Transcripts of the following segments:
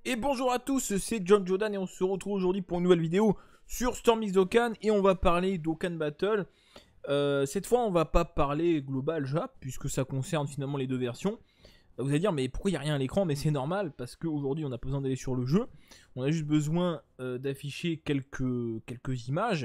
Et bonjour à tous, c'est John Jordan et on se retrouve aujourd'hui pour une nouvelle vidéo sur Storm X Dokkan et on va parler Dokkan Battle. Cette fois on va pas parler global Jap puisque ça concerne finalement les deux versions. Vous allez dire mais pourquoi il n'y a rien à l'écran? Mais c'est normal parce qu'aujourd'hui on n'a pas besoin d'aller sur le jeu. On a juste besoin d'afficher quelques images.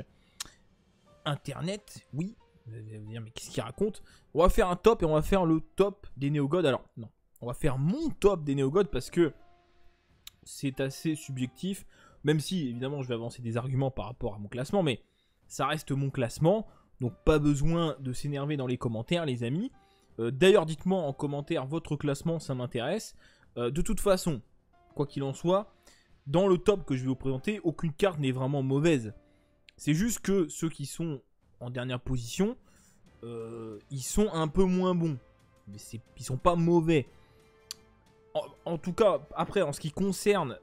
Internet, oui. Vous allez vous dire mais qu'est-ce qu'il raconte? On va faire un top et on va faire le top des Néo-God. Alors non, on va faire mon top des Néo-God parce que c'est assez subjectif, même si évidemment je vais avancer des arguments par rapport à mon classement, mais ça reste mon classement, donc pas besoin de s'énerver dans les commentaires les amis. D'ailleurs dites-moi en commentaire votre classement, ça m'intéresse. De toute façon, quoi qu'il en soit, dans le top que je vais vous présenter, aucune carte n'est vraiment mauvaise. C'est juste que ceux qui sont en dernière position, ils sont un peu moins bons, mais ils sont pas mauvais. En tout cas, après, en ce qui concerne...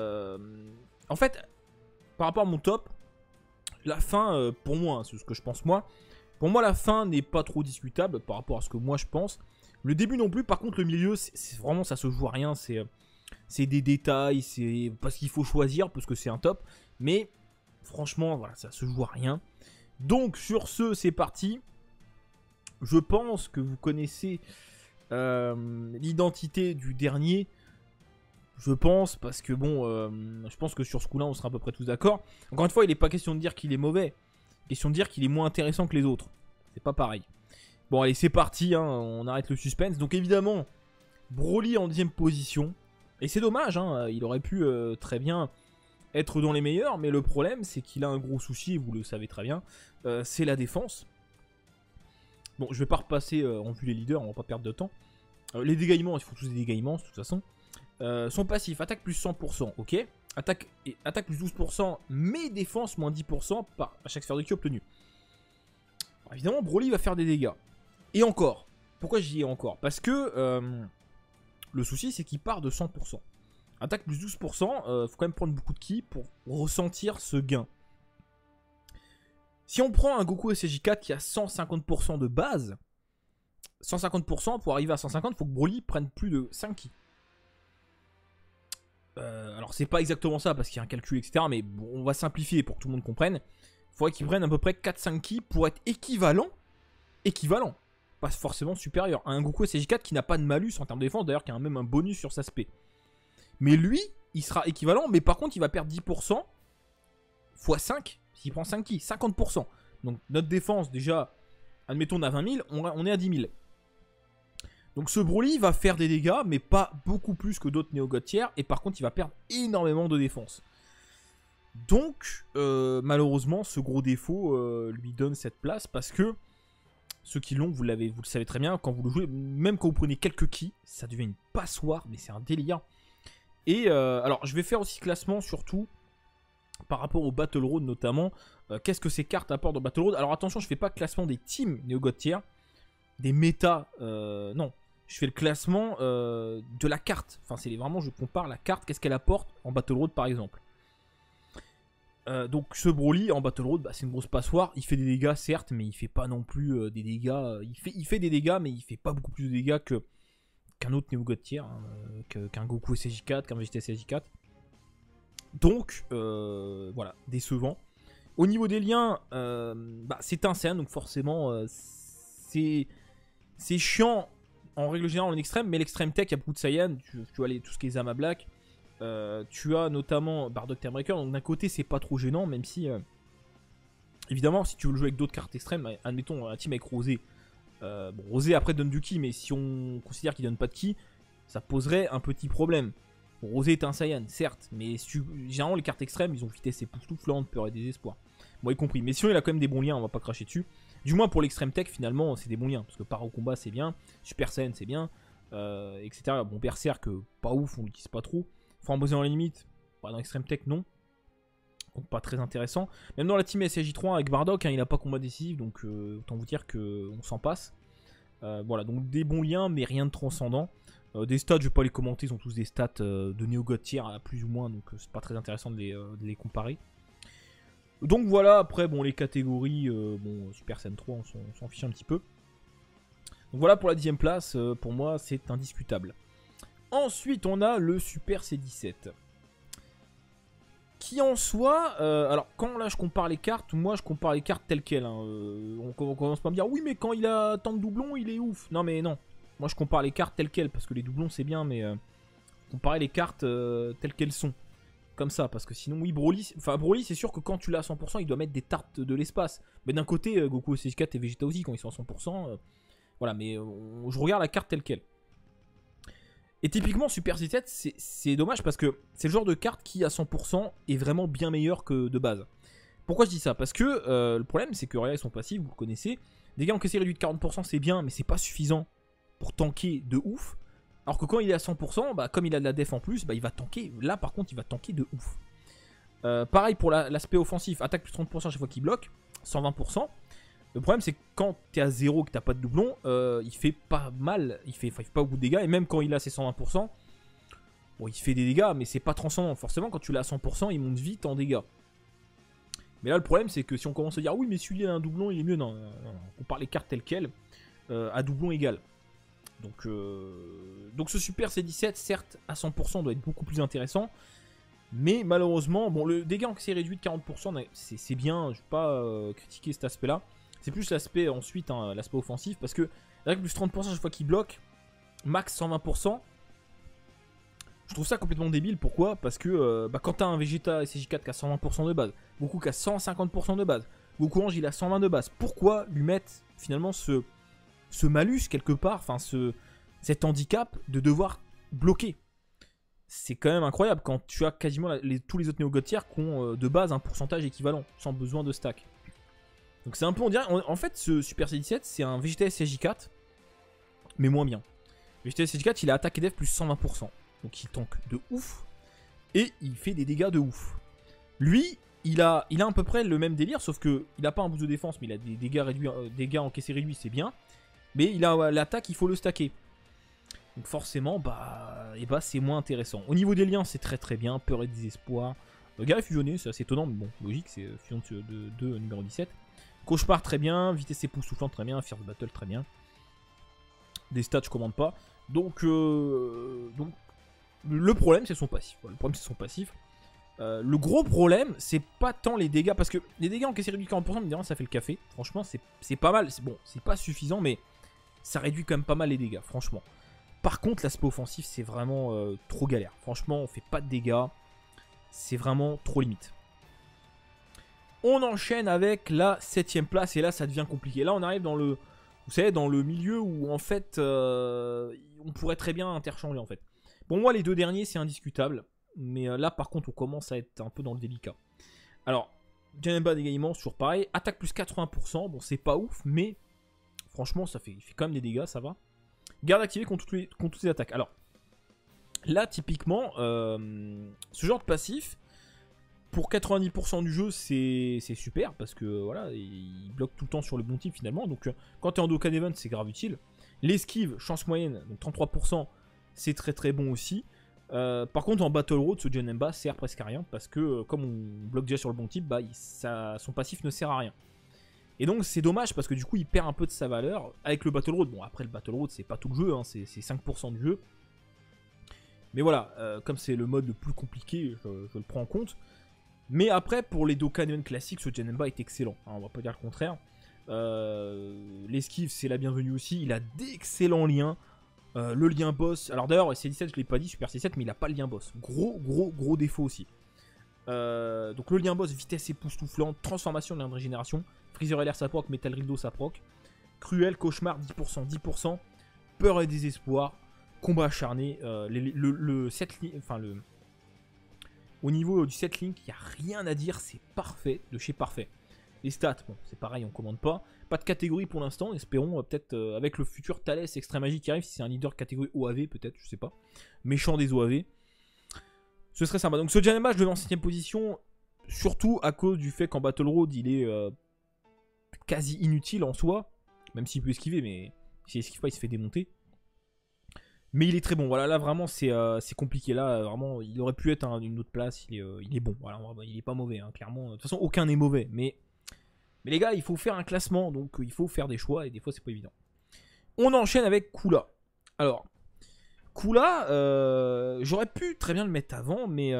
en fait, par rapport à mon top, la fin, pour moi, hein, c'est ce que je pense moi, pour moi, la fin n'est pas trop discutable par rapport à ce que moi je pense. Le début non plus, par contre, le milieu, c'est vraiment, ça se joue à rien. C'est des détails, c'est parce qu'il faut choisir, parce que c'est un top. Mais, franchement, voilà, ça se joue à rien. Donc, sur ce, c'est parti. Je pense que vous connaissez... l'identité du dernier, je pense, parce que bon, je pense que sur ce coup-là, on sera à peu près tous d'accord. Encore une fois, il n'est pas question de dire qu'il est mauvais, question de dire qu'il est moins intéressant que les autres. C'est pas pareil. Bon, allez, c'est parti, hein, on arrête le suspense. Donc évidemment, Broly en 10ème position, et c'est dommage, hein, il aurait pu très bien être dans les meilleurs, mais le problème, c'est qu'il a un gros souci, vous le savez très bien, c'est la défense. Bon, je vais pas repasser en vue les leaders, on va pas perdre de temps. Les dégâillements, il faut tous des dégâillements de toute façon. Son passif, attaque plus 100%, ok. Attaque plus 12%, mais défense moins 10% à chaque sphère de ki obtenue. Alors, évidemment, Broly va faire des dégâts. Et encore. Pourquoi je dis encore? Parce que le souci, c'est qu'il part de 100%. Attaque plus 12%, faut quand même prendre beaucoup de ki pour ressentir ce gain. Si on prend un Goku SJ4 qui a 150% de base, 150% pour arriver à 150, il faut que Broly prenne plus de 5 ki. Alors c'est pas exactement ça parce qu'il y a un calcul etc. Mais bon, on va simplifier pour que tout le monde comprenne. Il faudrait qu'il prenne à peu près 4-5 ki pour être équivalent, pas forcément supérieur, à un Goku SJ4 qui n'a pas de malus en termes de défense, d'ailleurs qui a même un bonus sur sa spé. Mais lui, il sera équivalent, mais par contre il va perdre 10% x 5. S'il prend 5 ki, 50%. Donc notre défense, déjà, admettons on a 20 000, on est à 10 000. Donc ce Broly va faire des dégâts, mais pas beaucoup plus que d'autres Néo-God tiers. Et par contre, il va perdre énormément de défense. Donc, malheureusement, ce gros défaut lui donne cette place. Parce que ceux qui l'ont, vous le savez très bien, quand vous le jouez, même quand vous prenez quelques ki, ça devient une passoire, mais c'est un délire. Et alors, je vais faire aussi classement, surtout... par rapport au Battle Road notamment, qu'est-ce que ces cartes apportent dans Battle Road? Alors attention, je fais pas le classement des teams Néo-God tier, des méta, non. Je fais le classement de la carte. Enfin, c'est vraiment, je compare la carte, qu'est-ce qu'elle apporte en Battle Road par exemple. Donc ce Broly en Battle Road, bah, c'est une grosse passoire. Il fait des dégâts certes, mais il fait pas non plus des dégâts. Il fait des dégâts, mais il fait pas beaucoup plus de dégâts qu'un autre Néo-God tier, hein, qu'un Goku SJ4, qu'un Vegeta SJ4. Donc, voilà, décevant. Au niveau des liens, bah, c'est un CN, donc forcément, c'est chiant en règle générale en extrême, mais l'extrême tech, il y a beaucoup de Saiyan, tu as tout ce qui est Zama Black, tu as notamment Bardock Termbreaker, donc d'un côté, c'est pas trop gênant, même si, évidemment, si tu veux le jouer avec d'autres cartes extrêmes, admettons un team avec Rosé, bon, Rosé après donne du ki, mais si on considère qu'il donne pas de ki, ça poserait un petit problème. Bon, Rosé est un Saiyan, certes, mais généralement les cartes extrêmes, ils ont vitesse époustouflante, peur et désespoir. Bon, y compris. Mais sinon, il a quand même des bons liens, on va pas cracher dessus. Du moins pour l'extrême tech, finalement, c'est des bons liens. Parce que Paro Combat, c'est bien. Super Saiyan, c'est bien. Etc. Bon, Berserk, pas ouf, on l'utilise pas trop. Framboisier dans la limite, pas dans l'extrême tech, non. Donc pas très intéressant. Même dans la team SJ3 avec Bardock, hein, il a pas combat décisif, donc autant vous dire qu'on s'en passe. Voilà, donc des bons liens, mais rien de transcendant. Des stats, je vais pas les commenter, ils ont tous des stats de Néo-God tier à plus ou moins, donc c'est pas très intéressant de les comparer. Donc voilà, après, bon, les catégories, bon, Super Saiyan 3, on s'en fiche un petit peu. Donc voilà pour la 10ème place, pour moi, c'est indiscutable. Ensuite, on a le Super C17. Qui en soi, alors quand là je compare les cartes, moi je compare les cartes telles quelles. Hein. On commence pas à me dire oui mais quand il a tant de doublons il est ouf. Non mais non, moi je compare les cartes telles quelles parce que les doublons c'est bien mais comparer les cartes telles qu'elles sont. Comme ça parce que sinon oui Broly, enfin Broly c'est sûr que quand tu l'as à 100% il doit mettre des tartes de l'espace. Mais d'un côté Goku SG4 et Vegeta aussi quand ils sont à 100%. Voilà mais je regarde la carte telle quelle. Et typiquement Super C7 c'est dommage parce que c'est le genre de carte qui à 100% est vraiment bien meilleur que de base. Pourquoi je dis ça? Parce que le problème c'est que regarde son passif, vous le connaissez. Dégâts encaissés réduits de 40% c'est bien mais c'est pas suffisant pour tanker de ouf. Alors que quand il est à 100%, bah, comme il a de la def en plus, bah, il va tanker. Là par contre il va tanker de ouf. Pareil pour l'aspect offensif, attaque plus 30% chaque fois qu'il bloque, 120%. Le problème c'est que quand t'es à 0 que t'as pas de doublon, il fait pas mal, il fait pas beaucoup de dégâts. Et même quand il a ses 120%, bon il fait des dégâts mais c'est pas transcendant. Forcément quand tu l'as à 100% il monte vite en dégâts. Mais là le problème c'est que si on commence à dire oui mais celui-là a un doublon il est mieux, non, on parle les cartes telles quelles, à doublon égal. Donc ce Super C17 certes à 100% doit être beaucoup plus intéressant. Mais malheureusement, bon le dégât encaissé réduit de 40% c'est bien, je vais pas critiquer cet aspect là. C'est plus l'aspect ensuite, hein, l'aspect offensif, parce que avec plus 30% chaque fois qu'il bloque, max 120%, je trouve ça complètement débile. Pourquoi? Parce que quand t'as un Vegeta SG4 qui a 120% de base, Goku qui a 150% de base, Goku Ange il a 120 de base, pourquoi lui mettre finalement ce malus quelque part, enfin cet handicap de devoir bloquer? C'est quand même incroyable quand tu as quasiment tous les autres Néo-God tiers qui ont de base un pourcentage équivalent, sans besoin de stack. Donc c'est un peu, on dirait, en fait ce Super C17 c'est un Vegeta SG4 mais moins bien. Vegeta SG4 il a attaque et def plus 120%, donc il tank de ouf et il fait des dégâts de ouf. Lui il a à peu près le même délire sauf que il a pas un boost de défense mais il a des dégâts réduits, dégâts encaissés réduits c'est bien, mais il a l'attaque il faut le stacker. Donc forcément c'est moins intéressant. Au niveau des liens c'est très très bien, peur et désespoir. Guerrier fusionné c'est assez étonnant mais bon logique c'est fusion de numéro 17. Cauchemar très bien, vitesse époustouflante très bien, Fierce Battle très bien. Des stats je commande pas. Donc le problème c'est son passif. Voilà, le problème c'est son passif. Le gros problème c'est pas tant les dégâts, parce que les dégâts encaissés réduits de 40%, mais ça fait le café. Franchement c'est pas mal, bon c'est pas suffisant mais ça réduit quand même pas mal les dégâts franchement. Par contre l'aspect offensif c'est vraiment trop galère. Franchement on fait pas de dégâts, c'est vraiment trop limite. On enchaîne avec la 7ème place et là ça devient compliqué. Là on arrive dans le, vous savez, dans le milieu où en fait on pourrait très bien interchanger en fait. Bon moi les deux derniers c'est indiscutable, mais là par contre on commence à être un peu dans le délicat. Alors Janemba d'égaiement toujours pareil, attaque plus 80%, bon c'est pas ouf mais franchement il fait quand même des dégâts, ça va. Garde activée contre toutes les attaques. Alors là typiquement ce genre de passif pour 90% du jeu c'est super parce que voilà il bloque tout le temps sur le bon type finalement. Donc quand tu es en Dokkan Event c'est grave utile. L'esquive chance moyenne donc 33% c'est très très bon aussi. Par contre en Battle Road ce Janemba sert presque à rien parce que comme on bloque déjà sur le bon type son passif ne sert à rien. Et donc c'est dommage parce que du coup il perd un peu de sa valeur avec le Battle Road. Bon après le Battle Road c'est pas tout le jeu, hein, c'est 5% du jeu. Mais voilà, comme c'est le mode le plus compliqué, je le prends en compte. Mais après, pour les Dokkan Event classiques, ce Janemba est excellent, hein, on va pas dire le contraire. L'esquive, c'est la bienvenue aussi, il a d'excellents liens. Le lien boss, alors d'ailleurs, C17, je l'ai pas dit, Super C7, mais il a pas le lien boss. Gros défaut aussi. Donc le lien boss, vitesse époustouflante, transformation de lien de régénération, Freezer LR ça proc, Metal Rildo ça proc, Cruel, Cauchemar 10%, peur et désespoir, combat acharné, au niveau du set link, il n'y a rien à dire, c'est parfait, de chez parfait. Les stats, bon, c'est pareil, on commande pas. Pas de catégorie pour l'instant, espérons peut-être avec le futur Thales Extrême Magie qui arrive, si c'est un leader catégorie OAV, peut-être, je sais pas. Méchant des OAV. Ce serait sympa. Donc ce Janemba, je le mets en 7ème position, surtout à cause du fait qu'en Battle Road, il est quasi inutile en soi. Même s'il peut esquiver, mais s'il esquive pas, il se fait démonter. Mais il est très bon, voilà, là vraiment c'est compliqué, là vraiment il aurait pu être une autre place, il est bon, voilà, il est pas mauvais, hein, clairement, de toute façon aucun n'est mauvais, mais les gars il faut faire un classement, donc il faut faire des choix et des fois c'est pas évident. On enchaîne avec Kula. Alors, Kula, j'aurais pu très bien le mettre avant, mais...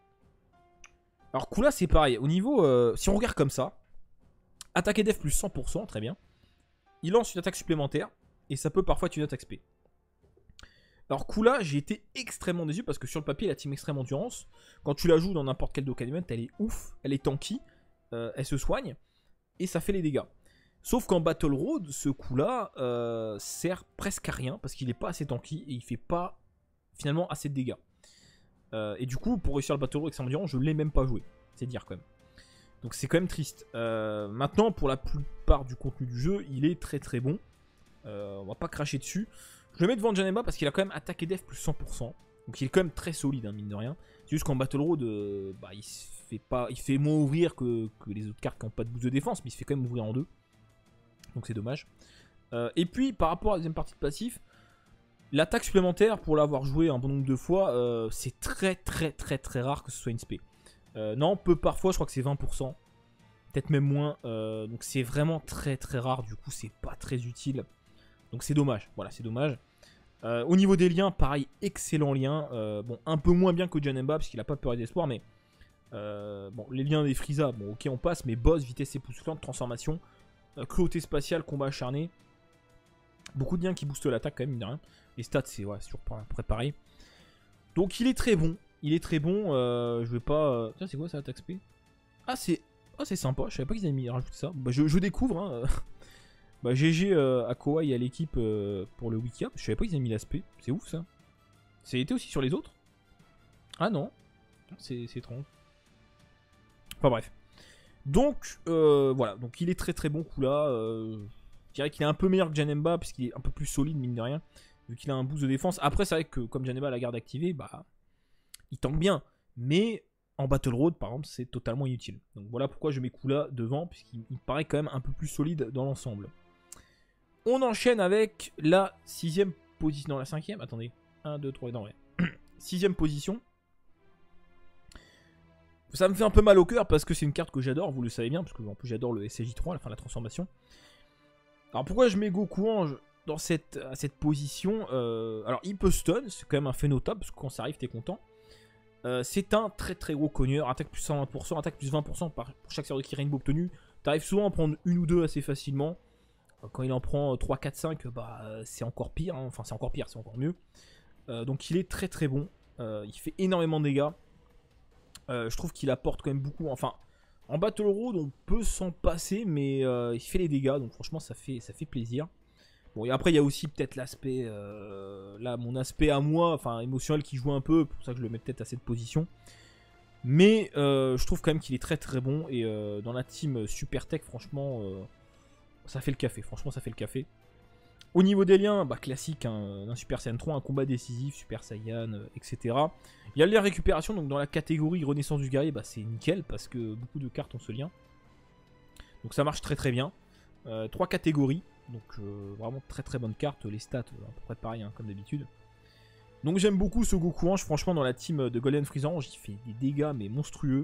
Alors Kula, c'est pareil. Au niveau... si on regarde comme ça, attaque et def plus 100%, très bien. Il lance une attaque supplémentaire, et ça peut parfois être une attaque spé. Alors Kula, j'ai été extrêmement déçu, parce que sur le papier, la team extrême endurance, quand tu la joues dans n'importe quel Dokkan Event, elle est ouf, elle est tanky, elle se soigne, et ça fait les dégâts. Sauf qu'en Battle Road, ce coup-là sert presque à rien parce qu'il est pas assez tanky et il fait pas finalement assez de dégâts. Et du coup, pour réussir le Battle Road avec endurance, je l'ai même pas joué. C'est dire quand même. Donc c'est quand même triste. Maintenant, pour la plupart du contenu du jeu, il est très très bon. On va pas cracher dessus. Je le mets devant Janemba parce qu'il a quand même attaque et def plus 100%. Donc il est quand même très solide, hein, mine de rien. C'est juste qu'en Battle Road, il fait moins ouvrir que les autres cartes qui n'ont pas de boost de défense, mais il se fait quand même ouvrir en deux. Donc c'est dommage. Et puis par rapport à la deuxième partie de passif, l'attaque supplémentaire, pour l'avoir joué un bon nombre de fois, c'est très très très très rare que ce soit une spé. Non, peu parfois, je crois que c'est 20%. Peut-être même moins. Donc c'est vraiment très très rare, du coup c'est pas très utile. Donc c'est dommage, voilà, c'est dommage. Au niveau des liens, pareil, excellent lien. Bon, un peu moins bien que Janemba, parce qu'il a pas peur et d'espoir, mais... bon, les liens des Frieza, bon ok on passe, mais boss, vitesse époustouflante, transformation, cruauté spatiale, combat acharné. Beaucoup de liens qui boostent l'attaque quand même, mine de rien. Les stats, c'est ouais, toujours préparé. Donc il est très bon. Il est très bon. Je vais pas... Tiens, c'est quoi ça, attaque spé? Ah, c'est sympa. Je savais pas qu'ils avaient rajouté ça. Bah, je découvre, hein. Bah, GG à Kowa et à l'équipe pour le Wiki-Up. Je savais pas qu'ils avaient mis l'aspect. C'est ouf ça. C'est été aussi sur les autres? Ah non. C'est étrange. Enfin bref. Donc voilà. Donc il est très très bon coup là. Je dirais qu'il est un peu meilleur que Janemba puisqu'il est un peu plus solide mine de rien. Vu qu'il a un boost de défense. Après c'est vrai que comme Janemba a la garde activée, bah il tank bien. Mais en Battle Road par exemple c'est totalement inutile. Donc voilà pourquoi je mets Kula devant puisqu'il paraît quand même un peu plus solide dans l'ensemble. On enchaîne avec la 6ème position. Non, la 5ème. Attendez. 1, 2, 3, non, ouais. 6ème position. Ça me fait un peu mal au cœur parce que c'est une carte que j'adore, vous le savez bien, parce que en plus j'adore le SCJ3, la fin de la transformation. Alors pourquoi je mets Goku Ange dans cette position? Alors il peut stun, c'est quand même un fait notable, parce que quand ça arrive t'es content. C'est un très très gros cogneur, attaque plus 120%, attaque plus 20% pour chaque série de Ki Rainbow obtenue. T'arrives souvent à en prendre une ou deux assez facilement. Quand il en prend 3, 4, 5, bah, c'est encore pire, hein. Enfin c'est encore pire, c'est encore mieux. Donc il est très très bon, il fait énormément de dégâts. Je trouve qu'il apporte quand même beaucoup, enfin en Battle Road on peut s'en passer, mais il fait les dégâts, donc franchement ça fait plaisir. Bon et après il y a aussi peut-être l'aspect, là mon aspect à moi, enfin émotionnel qui joue un peu, pour ça que je le mets peut-être à cette position. Mais je trouve quand même qu'il est très très bon, et dans la team Super Tech franchement... ça fait le café, franchement ça fait le café. Au niveau des liens, bah classique, hein, un Super Saiyan 3, un combat décisif, Super Saiyan, etc. Il y a les récupérations, donc dans la catégorie Renaissance du guerrier, bah c'est nickel, parce que beaucoup de cartes ont ce lien. Donc ça marche très très bien. 3 catégories, donc vraiment très très bonne carte, les stats à peu près pareil, hein, comme d'habitude. Donc j'aime beaucoup ce Goku Ange, franchement dans la team de Golden Frieza Ange, il fait des dégâts mais monstrueux.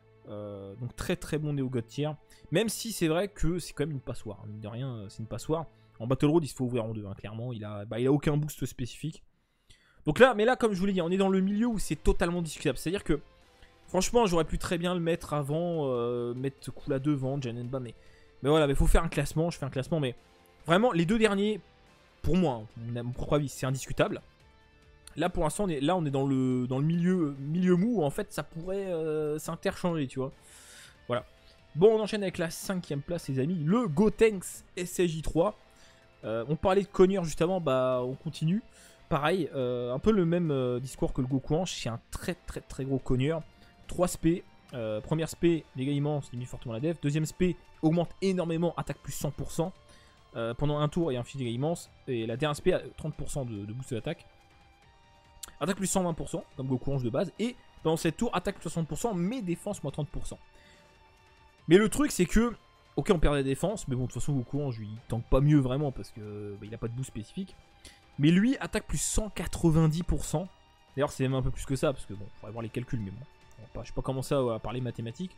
Donc très très bon Néo God tier. Même si c'est vrai que c'est quand même une passoire, hein, mine de rien c'est une passoire. En Battle Road il se fait ouvrir en deux, hein, clairement. Il a aucun boost spécifique. Donc là, mais là comme je vous l'ai dit, on est dans le milieu où c'est totalement discutable. C'est à dire que franchement j'aurais pu très bien le mettre avant, mettre Kula devant, Janemba, mais voilà, mais faut faire un classement. Je fais un classement, mais vraiment les deux derniers, pour moi, hein, mon propre avis, c'est indiscutable. Là pour l'instant on est dans le milieu mou où en fait ça pourrait s'interchanger, tu vois. Voilà. Bon, on enchaîne avec la 5ème place les amis, le Gotenks SSJ3. On parlait de cogneur juste avant, bah on continue. Pareil, un peu le même discours que le Goku Ange, c'est un très très très gros cogneur. 3 spé, première spé, dégâts immenses, limite fortement la def. Deuxième spé, augmente énormément, attaque plus 100%. Pendant un tour et un fiche dégâts immenses. Et la dernière spé a 30% de boost d'attaque. Attaque plus 120%, comme Goku Ange de base. Et pendant cette tour, attaque plus 60%, mais défense moins 30%. Mais le truc, c'est que, ok, on perd la défense, mais bon, de toute façon, Goku Ange, il tank pas mieux vraiment, parce que bah, il a pas de boost spécifique. Mais lui, attaque plus 190%. D'ailleurs, c'est même un peu plus que ça, parce que bon, il faudrait voir les calculs, mais bon, je vais pas commencer à parler mathématiques.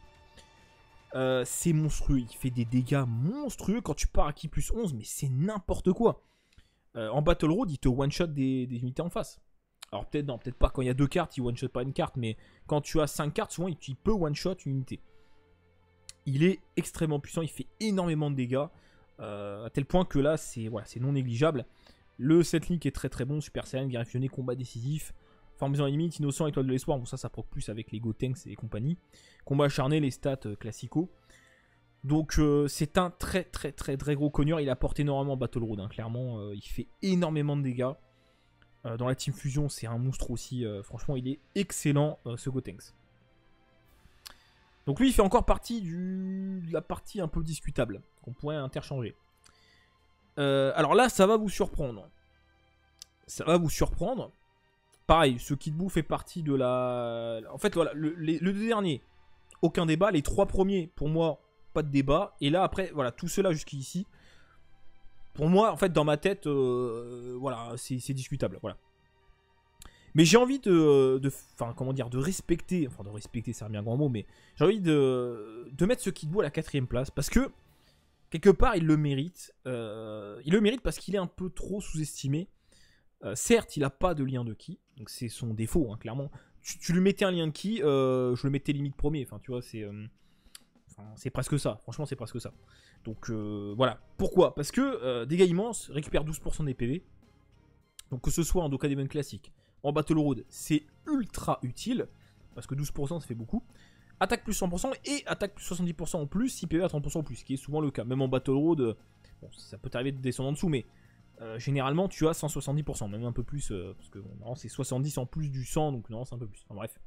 C'est monstrueux, il fait des dégâts monstrueux quand tu pars à Ki plus 11, mais c'est n'importe quoi. En Battle Road, il te one-shot des unités en face. Alors peut-être non, peut-être pas quand il y a 2 cartes, il one-shot pas une carte, mais quand tu as 5 cartes, souvent il peut one-shot une unité. Il est extrêmement puissant, il fait énormément de dégâts, à tel point que là, c'est voilà, non négligeable. Le setlink est très très bon, Super Saiyan, guerre fusionnée, combat décisif, forme en limite, innocent, étoile de l'espoir, bon ça proc plus avec les Gotenks et compagnie. Combat acharné, les stats classico. Donc c'est un très gros cogneur, il apporte énormément Battle Road, hein, clairement, il fait énormément de dégâts. Dans la team fusion, c'est un monstre aussi, franchement il est excellent ce Gotenks. Donc lui il fait encore partie de la partie un peu discutable, qu'on pourrait interchanger. Alors là ça va vous surprendre. Ça va vous surprendre. Pareil, ce Kid Buu fait partie de la... En fait voilà, le deux derniers, aucun débat, les 3 premiers pour moi, pas de débat. Et là après, voilà, tout cela jusqu'ici, pour moi, en fait, dans ma tête, voilà, c'est discutable, voilà. Mais j'ai envie enfin, comment dire, de respecter, enfin, de respecter, c'est un bien grand mot, mais j'ai envie de mettre ce Kid Buu à la 4ème place, parce que, quelque part, il le mérite. Il le mérite parce qu'il est un peu trop sous-estimé. Certes, il n'a pas de lien de ki, donc c'est son défaut, hein, clairement. Tu lui mettais un lien de ki, je le mettais limite premier, enfin, tu vois, c'est presque ça, franchement, c'est presque ça. Donc voilà. Pourquoi? Parce que dégâts immenses récupère 12% des PV. Donc que ce soit en Dokkan Event classique, en Battle Road, c'est ultra utile. Parce que 12% ça fait beaucoup. Attaque plus 100% et attaque plus 70% en plus, si PV à 30% en plus, ce qui est souvent le cas. Même en Battle Road, bon, ça peut t'arriver de descendre en dessous, mais généralement tu as 170%, même un peu plus, parce que bon, c'est 70 en plus du 100, donc non, c'est un peu plus. Enfin, bref.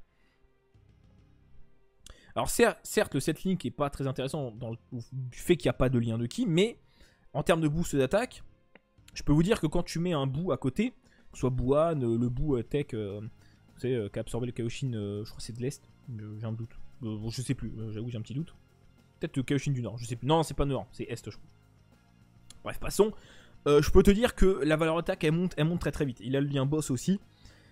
Alors certes, le setlink est pas très intéressant du fait qu'il n'y a pas de lien de ki, mais en termes de boost d'attaque, je peux vous dire que quand tu mets un Buu à côté, que ce soit Buan, le Buu Tech, vous savez, qui a absorbé le Kaioshin, je crois que c'est de l'Est, j'ai un doute. Bon, je sais plus, j'avoue j'ai un petit doute. Peut-être le Kaioshin du Nord, je sais plus. Non, c'est pas Nord, c'est Est, je crois. Bref, passons. Je peux te dire que la valeur attaque, elle monte très vite. Il a le lien boss aussi.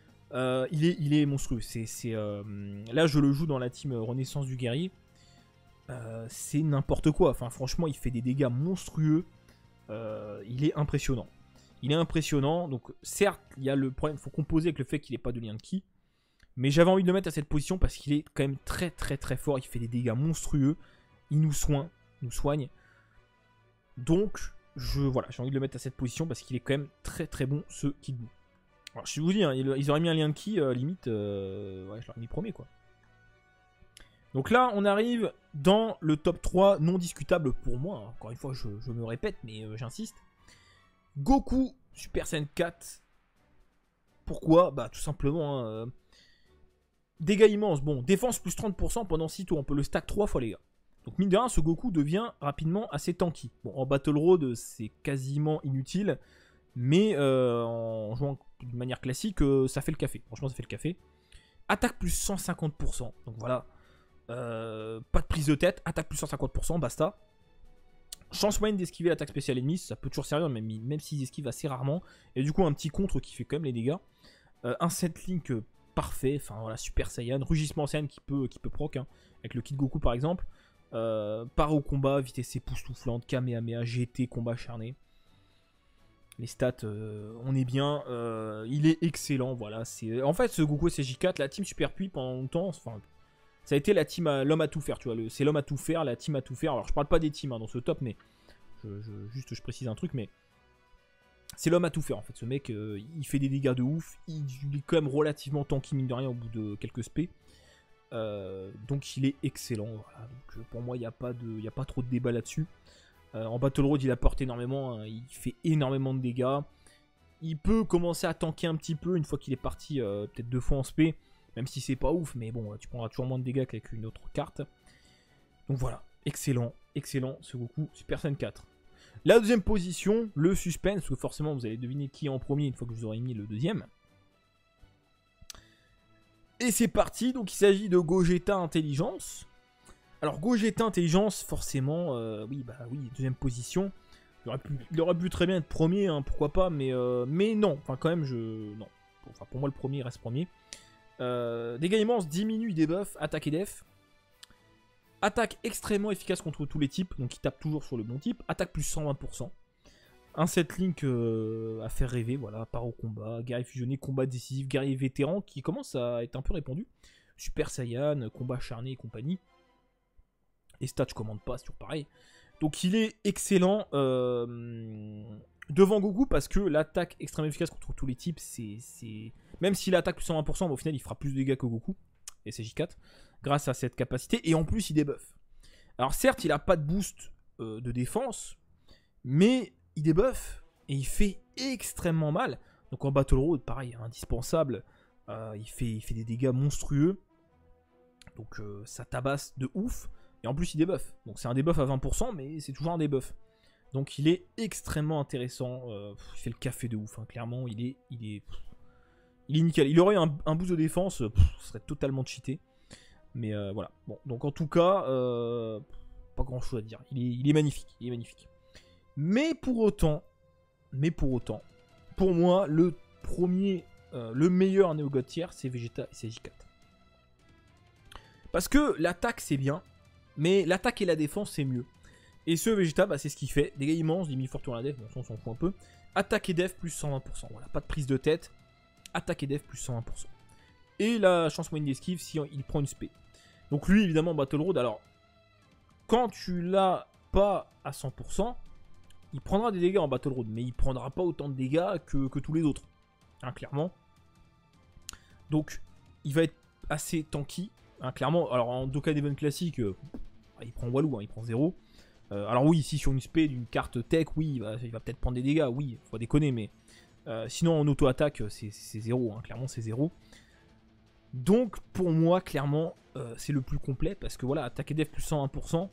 Il est monstrueux. Là, je le joue dans la team Renaissance du Guerrier. C'est n'importe quoi. Enfin, franchement, il fait des dégâts monstrueux. Il est impressionnant. Il est impressionnant. Donc, certes, il y a le problème. Il faut composer avec le fait qu'il n'ait pas de lien de ki. Mais j'avais envie de le mettre à cette position parce qu'il est quand même très fort. Il fait des dégâts monstrueux. Il nous soigne. Donc, voilà, j'ai envie de le mettre à cette position parce qu'il est quand même très bon, ce Kid Buu. Alors, je vous dis, hein, ils auraient mis un lien de ki, limite, ouais, je l'aurais mis premier, quoi. Donc là, on arrive dans le top 3 non discutable pour moi. Hein. Encore une fois, je me répète, mais j'insiste. Goku Super Saiyan 4. Pourquoi? Bah, tout simplement, hein, dégâts immenses. Bon, défense plus 30% pendant 6 tours. On peut le stack 3 fois, les gars. Donc, mine de rien, ce Goku devient rapidement assez tanky. Bon, en Battle Road, c'est quasiment inutile. Mais en jouant de manière classique, ça fait le café. Franchement, ça fait le café. Attaque plus 150%. Donc voilà. Pas de prise de tête. Attaque plus 150%, basta. Chance moyenne d'esquiver l'attaque spéciale ennemie. Ça peut toujours servir, même s'ils esquivent assez rarement. Et du coup, un petit contre qui fait quand même les dégâts. Un setlink parfait. Enfin voilà, Super Saiyan. Rugissement Saiyan qui peut proc. Hein, avec le kit Goku par exemple. Part au combat, vitesse époustouflante. Kamehameha, GT, combat acharné. Les stats, on est bien. Il est excellent, voilà. En fait, ce Goku SJ4, la team Super Pui pendant longtemps, enfin, ça a été la team l'homme à tout faire, tu vois. C'est l'homme à tout faire, la team à tout faire. Alors, je parle pas des teams hein, dans ce top, mais je précise un truc, mais c'est l'homme à tout faire en fait. Ce mec, il fait des dégâts de ouf. Il est quand même relativement tanky, mine de rien, au bout de quelques spé. Donc, il est excellent. Voilà. Donc, pour moi, il n'y a pas trop de débat là-dessus. En Battle Road, il apporte énormément, hein, il fait énormément de dégâts. Il peut commencer à tanker un petit peu une fois qu'il est parti, peut-être 2 fois en spé, même si c'est pas ouf, mais bon, tu prendras toujours moins de dégâts qu'avec une autre carte. Donc voilà, excellent ce Goku Super Saiyan 4. La deuxième position, le suspense, parce que forcément vous allez deviner qui est en premier une fois que je vous aurai mis le deuxième. Et c'est parti, donc il s'agit de Gogeta Intelligence. Alors Gogeta Intelligence, forcément, oui, deuxième position. Il aurait pu très bien être premier, hein, pourquoi pas, mais non. Enfin, quand même, non. Enfin, pour moi, le premier reste premier. Dégâts immenses, diminue, debuff, attaque et def. Attaque extrêmement efficace contre tous les types, donc il tape toujours sur le bon type. Attaque plus 120%. Un set link à faire rêver, voilà, part au combat, guerrier fusionné, combat décisif, guerrier vétéran qui commence à être un peu répandu. Super Saiyan, combat acharné et compagnie. Les stats, je commande pas, c'est toujours pareil. Donc il est excellent devant Goku parce que l'attaque extrêmement efficace contre tous les types, c'est... Même s'il attaque plus 120%, mais au final il fera plus de dégâts que Goku, et SJ4, grâce à cette capacité, et en plus il débuffe. Alors certes, il a pas de boost de défense, mais il débuffe, et il fait extrêmement mal. Donc en Battle Road, pareil, indispensable, il fait des dégâts monstrueux, donc ça tabasse de ouf. Et en plus il débuffe. Donc c'est un debuff à 20%, mais c'est toujours un debuff. Donc il est extrêmement intéressant. Il fait le café de ouf, hein. Clairement, il est nickel. Il aurait un boost de défense, ce serait totalement cheaté. Mais voilà. Bon, donc en tout cas, pas grand chose à dire. Il est magnifique. Il est magnifique. Mais pour autant, pour moi, le meilleur Neo God Tier, c'est Vegeta et SJ4. Parce que l'attaque c'est bien. Mais l'attaque et la défense, c'est mieux. Et ce Vegeta, bah, c'est ce qu'il fait. Dégâts immenses, 10 000 fortune à la def, bon, ça on s'en fout un peu. Attaque et def, plus 120%. Voilà, pas de prise de tête. Attaque et def, plus 120%. Et la chance moyenne d'esquive si il prend une spé. Donc lui, évidemment, Battle Road, alors, quand tu l'as pas à 100%, il prendra des dégâts en Battle Road. Mais il prendra pas autant de dégâts que tous les autres. Hein, clairement. Donc, il va être assez tanky. Hein, clairement, alors en Dokkan Event classique, il prend Walou, hein, il prend 0. Alors oui, ici sur une spé d'une carte tech, oui, il va peut-être prendre des dégâts, oui, faut pas déconner, mais sinon en auto-attaque, c'est 0, hein, clairement c'est 0. Donc pour moi, clairement, c'est le plus complet, parce que voilà, attaque et def plus 101%,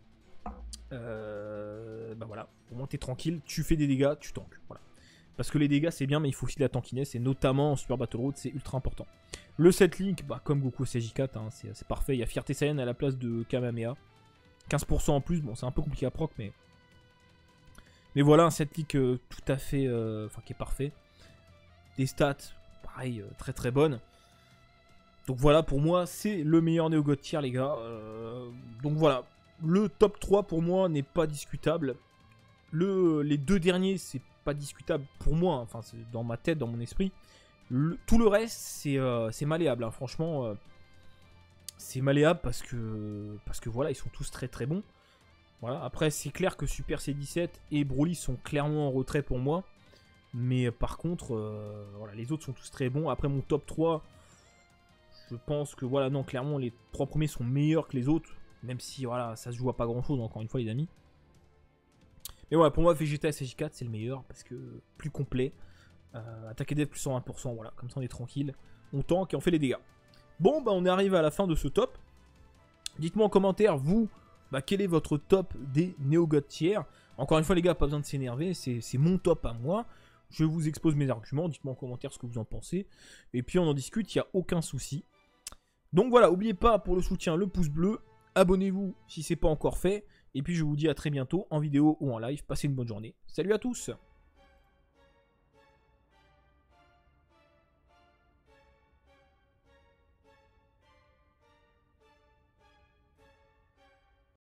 bah voilà, au moins t'es tranquille, tu fais des dégâts, tu tankes, voilà. Parce que les dégâts c'est bien, mais il faut aussi de la tankiness, et notamment en Super Battle Road, c'est ultra important. Le set link, bah, comme Goku SJ4, hein, c'est parfait. Il y a Fierté Saiyan à la place de Kamehameha. 15% en plus, bon c'est un peu compliqué à proc, mais voilà, un set link tout à fait, qui est parfait. Des stats, pareil, très très bonnes. Donc voilà, pour moi, c'est le meilleur Neo God Tier, les gars. Donc voilà, le top 3 pour moi n'est pas discutable. Les deux derniers, c'est pas discutable pour moi, hein. Enfin c'est dans ma tête, dans mon esprit. Tout le reste, c'est malléable, hein. Franchement, c'est malléable parce que voilà, ils sont tous très très bons. Voilà. Après, c'est clair que Super C17 et Broly sont clairement en retrait pour moi. Mais par contre, voilà, les autres sont tous très bons. Après, mon top 3, je pense que voilà, non, clairement, les 3 premiers sont meilleurs que les autres. Même si, voilà, ça se joue à pas grand chose, encore une fois, les amis. Mais voilà, pour moi, Vegeta SJ4, c'est le meilleur parce que plus complet. Attaque et def plus 120%, voilà, comme ça on est tranquille. On tank et on fait les dégâts. Bon, bah on est arrivé à la fin de ce top. Dites-moi en commentaire, vous, bah, quel est votre top des Neo God Tier. Encore une fois, les gars, pas besoin de s'énerver, c'est mon top à moi. Je vous expose mes arguments, dites-moi en commentaire ce que vous en pensez. Et puis on en discute, il n'y a aucun souci. Donc voilà, n'oubliez pas pour le soutien, le pouce bleu. Abonnez-vous si ce n'est pas encore fait. Et puis je vous dis à très bientôt en vidéo ou en live. Passez une bonne journée. Salut à tous!